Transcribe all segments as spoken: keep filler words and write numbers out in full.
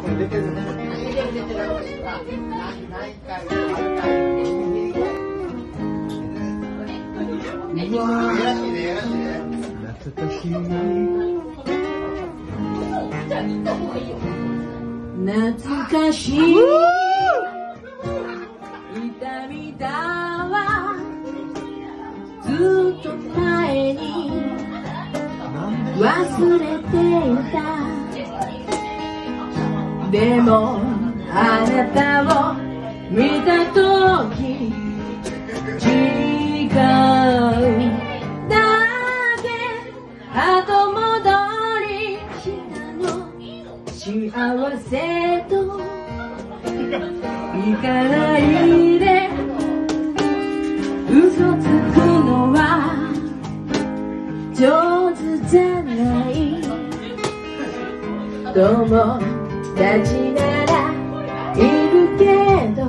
懐かしい痛みだわずっと前に忘れていたでもあなたを見たとき違うだけ後戻りしたの幸せといかないで嘘つくのは上手じゃない友達ならいるけど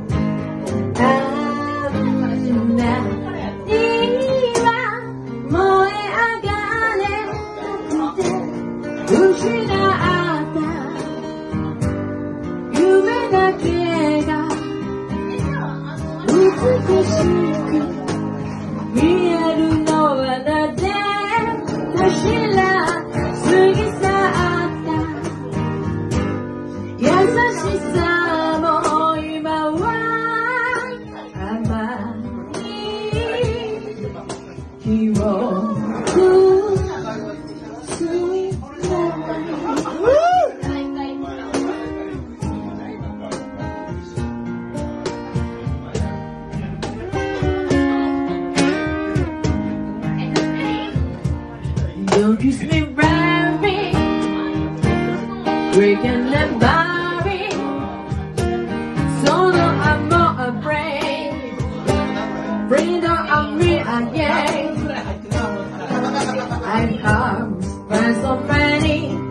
あんなには燃え上がれなくて失った夢だけが美しく見えるのはなぜかしら過ぎ去った優しさも今はあまり記憶するDon't kiss me, baby. We can let Barbie. So no, I'm not afraid. Freedom of me again. I've come for so many.